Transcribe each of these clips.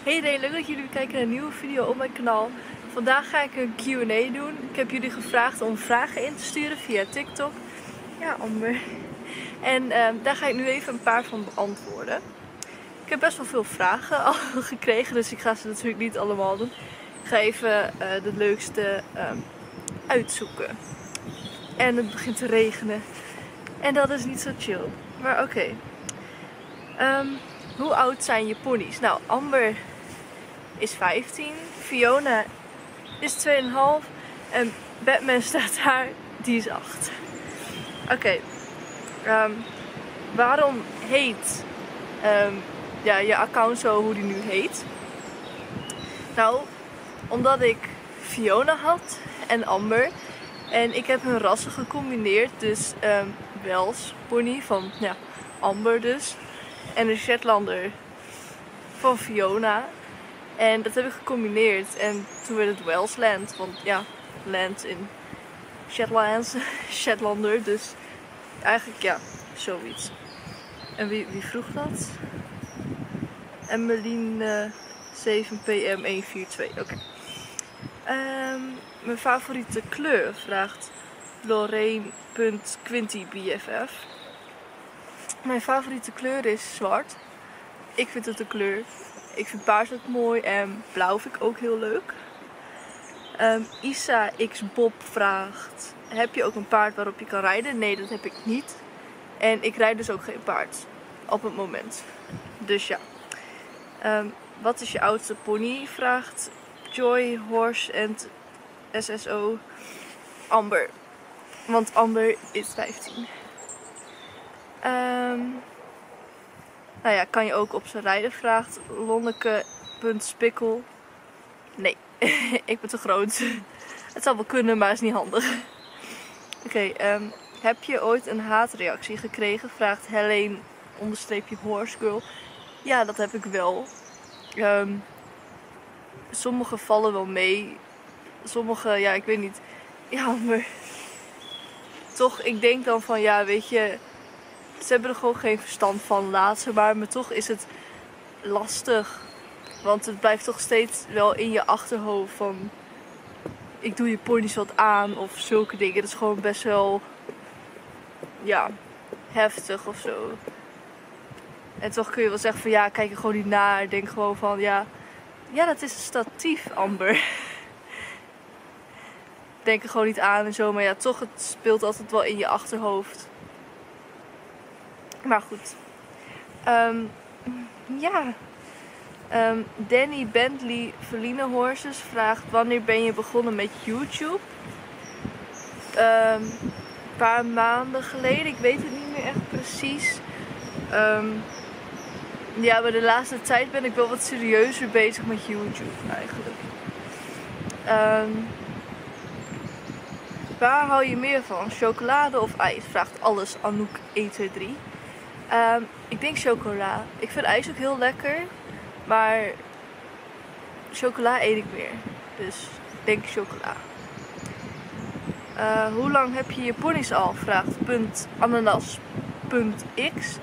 Hey iedereen, leuk dat jullie kijken naar een nieuwe video op mijn kanaal. Vandaag ga ik een Q&A doen. Ik heb jullie gevraagd om vragen in te sturen via TikTok. Ja, Amber. En daar ga ik nu even een paar van beantwoorden. Ik heb best wel veel vragen al gekregen, dus ik ga ze natuurlijk niet allemaal doen. Ik ga even de leukste uitzoeken. En het begint te regenen. En dat is niet zo chill. Maar oké. Hoe oud zijn je ponies? Nou, Amber is 15. Fiona is 2,5. En Batman staat daar, die is 8. Oké. Waarom heet je account zo hoe die nu heet? Nou, omdat ik Fiona had en Amber. En ik heb hun rassen gecombineerd. Dus Wels pony van Amber dus. En een Shetlander van Fiona. En dat heb ik gecombineerd. En toen werd het Welsland. Want ja, land in Shetlands. Shetlander. Dus eigenlijk ja, zoiets. En wie vroeg dat? Emmeline 7PM142. Oké. Mijn favoriete kleur vraagt Lorraine.QuintyBFF. Mijn favoriete kleur is zwart. Ik vind het een kleur. Ik vind paars ook mooi en blauw vind ik ook heel leuk. Isa X Bob vraagt: heb je ook een paard waarop je kan rijden? Nee, dat heb ik niet. En ik rijd dus ook geen paard op het moment. Dus ja. Wat is je oudste pony? Vraagt Joy Horse en SSO. Amber. Want Amber is 15. Nou ja, kan je ook op zijn rijden? Vraagt Lonneke.spikkel. Nee, ik ben te groot. Het zou wel kunnen, maar is niet handig. Oké, heb je ooit een haatreactie gekregen? Vraagt Helene_horsegirl. Ja, dat heb ik wel. Sommige vallen wel mee. Sommige, ja, ik weet niet. Ja, maar toch, ik denk dan van, ja, weet je, ze hebben er gewoon geen verstand van, laat ze maar toch is het lastig. Want het blijft toch steeds wel in je achterhoofd van, ik doe je ponies wat aan of zulke dingen. Dat is gewoon best wel, ja, heftig of zo. En toch kun je wel zeggen van, ja, kijk er gewoon niet naar. Denk gewoon van, ja, dat is een statief, Amber. Denk er gewoon niet aan en zo. Maar ja, toch, het speelt altijd wel in je achterhoofd. Maar goed. Danny Bentley Verline Horses vraagt: wanneer ben je begonnen met YouTube? Een paar maanden geleden. Ik weet het niet meer echt precies. Ja, maar de laatste tijd ben ik wel wat serieuzer bezig met YouTube eigenlijk. Waar hou je meer van? Chocolade of ijs? Vraagt alles Anouk 123. Ik denk chocola. Ik vind ijs ook heel lekker. Maar chocola eet ik meer. Dus ik denk chocola. Hoe lang heb je je ponies al? Vraagt ananas.x.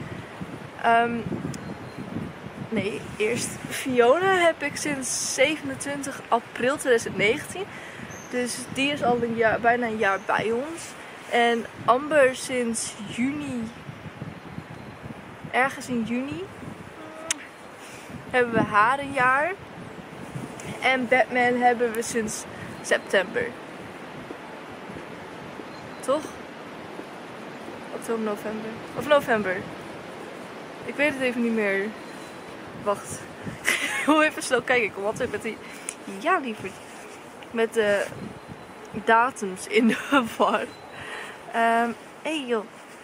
Nee, eerst Fiona heb ik sinds 27 april 2019. Dus die is al bijna een jaar bij ons. En Amber sinds juni. Ergens in juni hebben we haar een jaar. En Batman hebben we sinds september. Toch? Oktober, november. Of november. Ik weet het even niet meer. Wacht. Hoe even snel kijken. Ik kom altijd met die... Ja, lieverd. Met de datums in de war. Hey joh.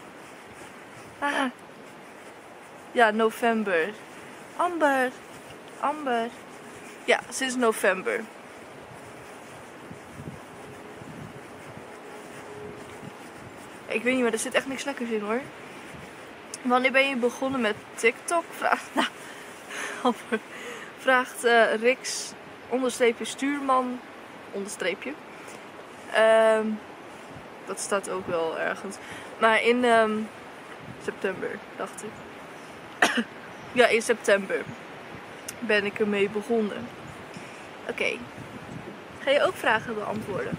Ja, november. Amber. Ja, sinds november. Ik weet niet, maar er zit echt niks lekkers in hoor. Wanneer ben je begonnen met TikTok? Vraagt Rix_stuurman_. Dat staat ook wel ergens. Maar in september, dacht ik. Ja, in september. ben ik ermee begonnen. Oké. Ga je ook vragen beantwoorden?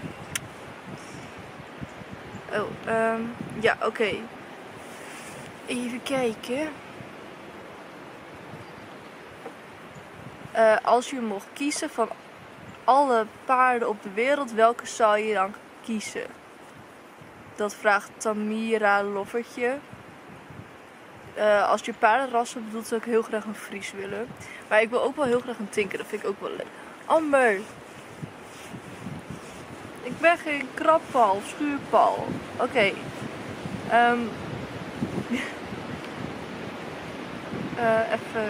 Oh, ja, oké. Even kijken. Als je mocht kiezen van alle paarden op de wereld, welke zou je dan kiezen? Dat vraagt Tamira Loffertje. Als je paardenrassen bedoelt, zou ik heel graag een Fries willen. Maar ik wil ook wel heel graag een Tinker, dat vind ik ook wel leuk. Amber! Ik ben geen krabpaal of schuurpaal. Oké. Even.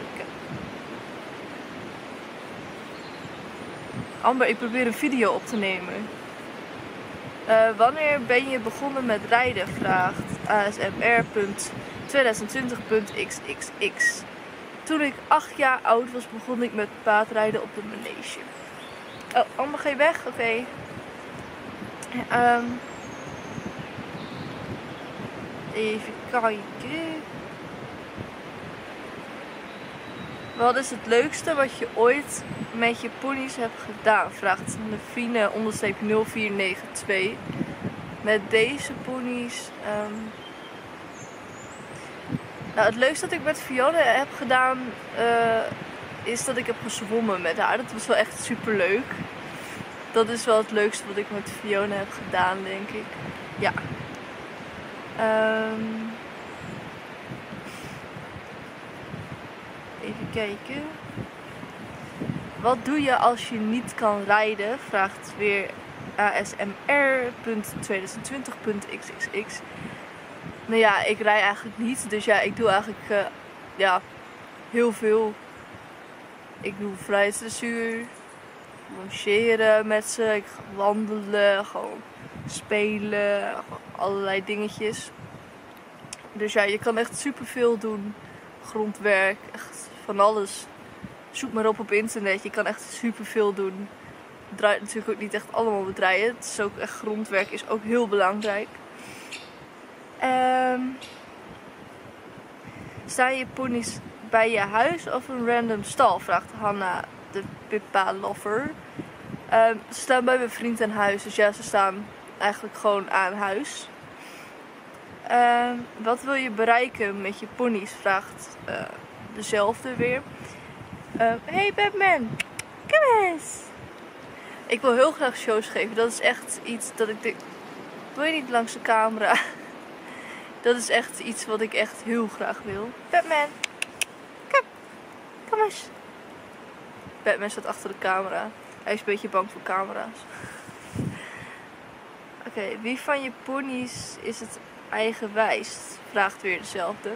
Amber, ik probeer een video op te nemen. Wanneer ben je begonnen met rijden? Vraagt asmr.2020.xxx. Toen ik 8 jaar oud was, begon ik met paardrijden op de manege. Oh, Amber, ga je weg? Oké. Even kijken. Wat is het leukste wat je ooit met je ponies hebt gedaan? Vraagt Nefine_0492. Met deze ponies. Nou, het leukste dat ik met Fiona heb gedaan is dat ik heb gezwommen met haar. Dat was wel echt super leuk. Dat is wel het leukste wat ik met Fiona heb gedaan, denk ik. Ja. Even kijken. Wat doe je als je niet kan rijden? Vraagt weer asmr.2020.xxx. Nou ja, ik rij eigenlijk niet. Dus ja, ik doe eigenlijk heel veel. Ik doe vrijheidsdressuur. Longeren met ze. Ik ga wandelen. Gewoon spelen. Allerlei dingetjes. Dus ja, je kan echt superveel doen. Grondwerk. Echt van alles. Zoek maar op internet. Je kan echt superveel doen. Het draait natuurlijk ook niet echt allemaal met rijden. Het is ook echt, grondwerk is ook heel belangrijk. Staan je ponies bij je huis of een random stal? Vraagt Hanna de Pippa Lover. Ze staan bij mijn vriend aan huis. Dus ja, ze staan eigenlijk gewoon aan huis. Wat wil je bereiken met je ponies? Vraagt dezelfde weer. Hey Batman, kom eens! Ik wil heel graag shows geven. Dat is echt iets dat ik denk. Wil je niet langs de camera? Dat is echt iets wat ik echt heel graag wil. Batman, kom eens. Batman staat achter de camera. Hij is een beetje bang voor camera's. Oké, wie van je ponies is het eigenwijst? Vraagt weer dezelfde.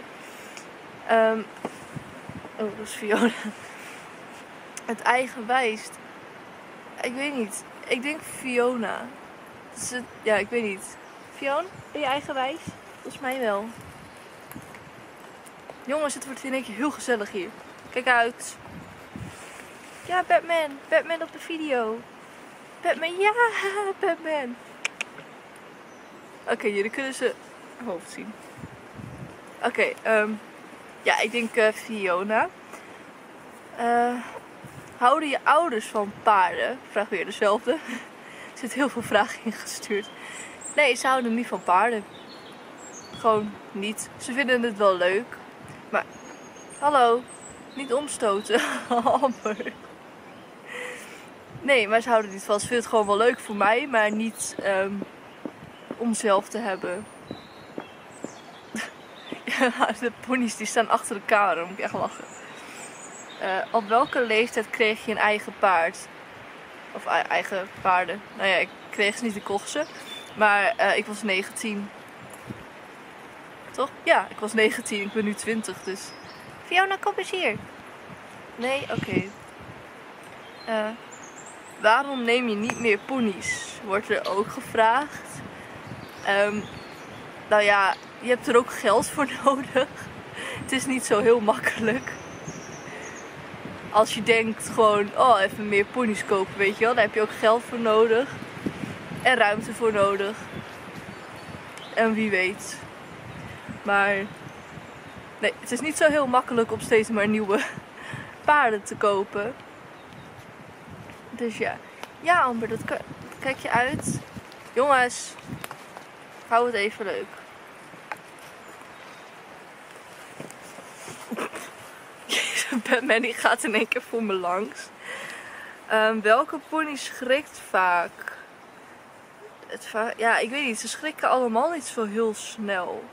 Oh, dat is Fiona. Het eigenwijst. Ik weet niet. Ik denk Fiona. Ja, ik weet niet. Fiona, ben je eigenwijs? Volgens mij wel. Jongens, het wordt in één keer heel gezellig hier. Kijk uit. Ja, Batman. Batman op de video. Batman, ja, Batman. Oké, jullie kunnen ze hoofd zien. Oké, ja, ik denk Fiona. Houden je ouders van paarden? Vraag weer dezelfde. Er zitten heel veel vragen ingestuurd. Nee, ze houden niet van paarden. Gewoon niet. Ze vinden het wel leuk. Maar, hallo. Niet omstoten. Amber. Nee, maar ze houden niet van. Ze vinden het gewoon wel leuk voor mij. Maar niet om zelf te hebben. Ja, de ponies die staan achter de camera. Dan moet ik echt lachen. Op welke leeftijd kreeg je een eigen paard? Of eigen paarden. Nou ja, ik kreeg ze niet, ik kocht ze. Maar ik was 19. Toch? Ja, ik was 19. Ik ben nu 20, dus... Fiona, kom eens hier. Nee? Oké. Waarom neem je niet meer ponies? Wordt er ook gevraagd. Nou ja, je hebt er ook geld voor nodig. Het is niet zo heel makkelijk. Als je denkt gewoon, oh, even meer ponies kopen, weet je wel. Daar heb je ook geld voor nodig. En ruimte voor nodig. En wie weet. Maar nee, het is niet zo heel makkelijk om steeds maar nieuwe paarden te kopen. Dus ja. Ja, Amber, dat kijk je uit. Jongens, hou het even leuk. Batman die gaat in één keer voor me langs. Welke pony schrikt vaak? Ja, ik weet niet. Ze schrikken allemaal niet zo heel snel.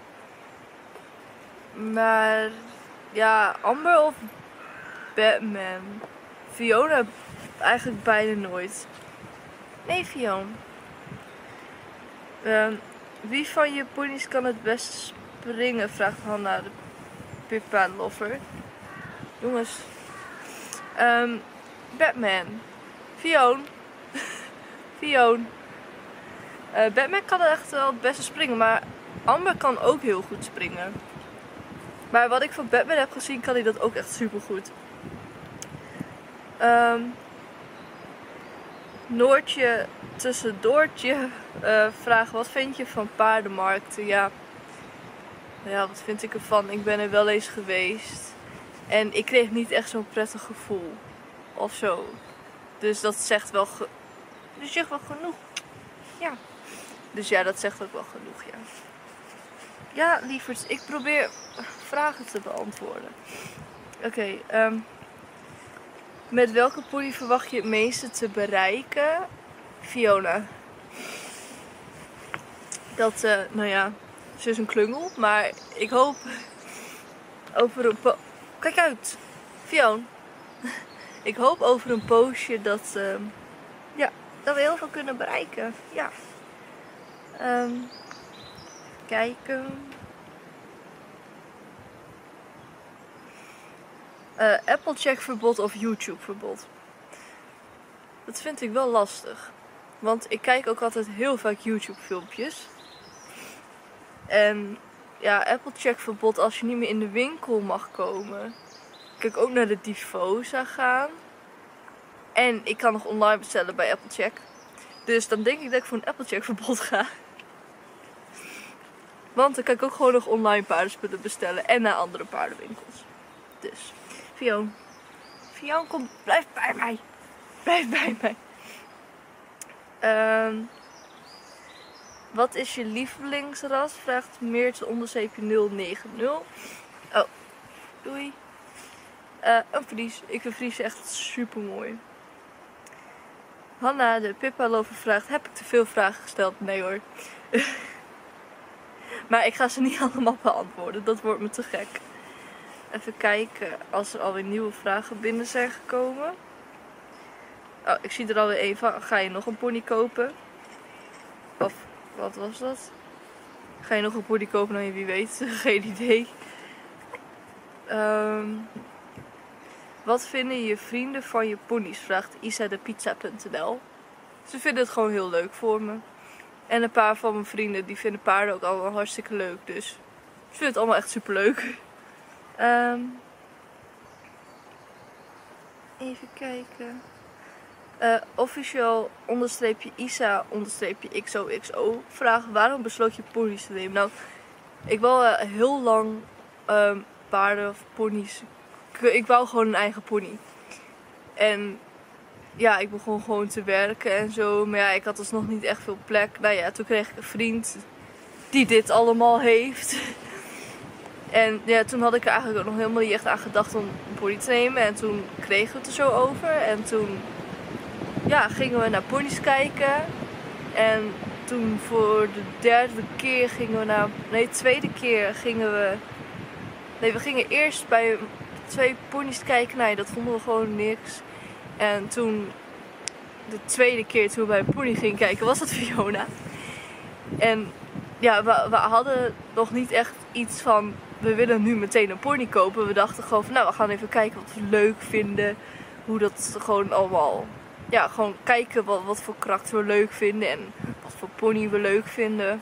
Maar ja, Amber of Batman? Fiona eigenlijk beide nooit. Nee, Fiona. Wie van je ponies kan het best springen? Vraagt Hanna, de Pippa lover. Jongens. Batman. Fiona. Fiona. Batman kan echt wel het beste springen, maar Amber kan ook heel goed springen. Maar wat ik van Batman heb gezien, kan hij dat ook echt super goed. Noortje tussendoortje vraagt: wat vind je van paardenmarkten? Ja, wat vind ik ervan? Ik ben er wel eens geweest en ik kreeg niet echt zo'n prettig gevoel of zo. Dus dat zegt wel genoeg. Ja. Dus ja, dat zegt ook wel genoeg, ja. Ja, lieverd, ik probeer vragen te beantwoorden. Oké, met welke pony verwacht je het meeste te bereiken? Fiona. Dat, nou ja, ze is een klungel, maar ik hoop over een kijk uit, Fiona. Ik hoop over een poosje dat, ja, dat we heel veel kunnen bereiken. Ja. Kijken. Applecheck verbod of YouTube verbod? Dat vind ik wel lastig. Want ik kijk ook altijd heel vaak YouTube filmpjes. En ja, Applecheck verbod als je niet meer in de winkel mag komen. Ik kan ook naar de Divosa gaan. En ik kan nog online bestellen bij Applecheck. Dus dan denk ik dat ik voor een Applecheck verbod ga. Want dan kan ik ook gewoon nog online paardenspullen bestellen. En naar andere paardenwinkels. Dus, Fiona. Fiona, kom, blijf bij mij. Blijf bij mij. Wat is je lievelingsras? Vraagt Meertje onderstreepje 090. Oh, doei. Een Fries. Ik vind Fries echt super mooi. Hanna, de Pippa lover, vraagt: heb ik te veel vragen gesteld? Nee hoor. Maar ik ga ze niet allemaal beantwoorden. Dat wordt me te gek. Even kijken als er alweer nieuwe vragen binnen zijn gekomen. Oh, ik zie er alweer één van. Ga je nog een pony kopen? Of, wat was dat? Ga je nog een pony kopen? Nou, wie weet. Geen idee. Wat vinden je vrienden van je ponies? Vraagt isadepizza.nl. Ze vinden het gewoon heel leuk voor me. En een paar van mijn vrienden die vinden paarden ook allemaal hartstikke leuk. Dus ze vinden het allemaal echt super leuk. Even kijken. Official onderstreepje Isa onderstreepje XOXO vraagt: waarom besloot je ponies te nemen? Nou, ik wou heel lang paarden of ponies. Ik wou gewoon een eigen pony. En ja, ik begon gewoon te werken en zo. Maar ja, ik had dus nog niet echt veel plek. Nou ja, toen kreeg ik een vriend die dit allemaal heeft. En ja, toen had ik er eigenlijk ook nog helemaal niet echt aan gedacht om een pony te nemen. En toen kregen we het er zo over. En toen ja, gingen we naar ponies kijken. En toen voor de derde keer gingen we naar... Nee, tweede keer gingen we... Nee, we gingen eerst bij 2 ponies kijken. Nee, dat vonden we gewoon niks. En toen, de tweede keer toen we bij een pony gingen kijken, was dat Fiona. En ja, we hadden nog niet echt iets van: we willen nu meteen een pony kopen. We dachten gewoon van: nou, we gaan even kijken wat we leuk vinden. Hoe dat gewoon allemaal... Ja, gewoon kijken wat voor karakter we leuk vinden en wat voor pony we leuk vinden.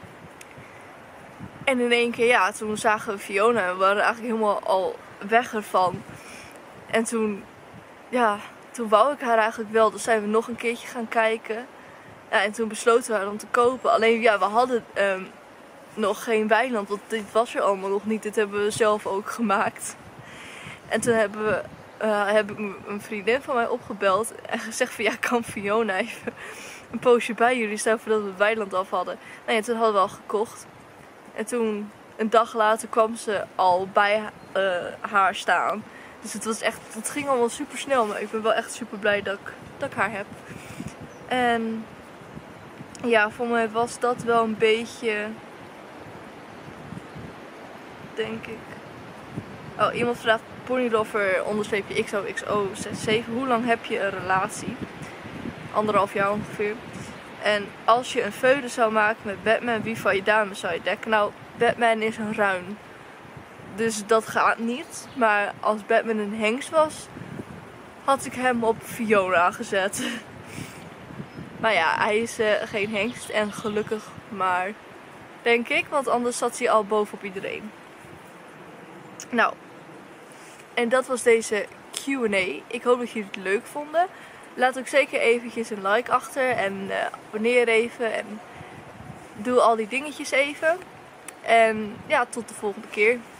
En in één keer, ja, toen zagen we Fiona en we waren eigenlijk helemaal al weg ervan. En toen, ja, toen wou ik haar eigenlijk wel. Dus zijn we nog een keertje gaan kijken. Ja, en toen besloten we haar om te kopen. Alleen, ja, we hadden nog geen weiland, want dit was er allemaal nog niet. Dit hebben we zelf ook gemaakt. En toen hebben we heb ik een vriendin van mij opgebeld en gezegd van ja, kan Fiona even een poosje bij jullie staan voordat we het weiland af hadden. Nou ja, toen hadden we al gekocht. En toen, een dag later, kwam ze al bij haar staan. Dus het ging allemaal super snel, maar ik ben wel echt super blij dat ik haar heb. En ja, voor mij was dat wel een beetje, denk ik. Oh, iemand vraagt ponylover _XOXO67. Hoe lang heb je een relatie? 1,5 jaar ongeveer. En als je een feude zou maken met Batman, wie van je dames zou je dekken? Nou, Batman is een ruin. Dus dat gaat niet. Maar als Batman een hengst was, had ik hem op Fiona gezet. Maar ja, hij is geen hengst en gelukkig maar, denk ik. Want anders zat hij al bovenop iedereen. Nou, en dat was deze Q&A. Ik hoop dat jullie het leuk vonden. Laat ook zeker eventjes een like achter en abonneer even en doe al die dingetjes even. En ja, tot de volgende keer.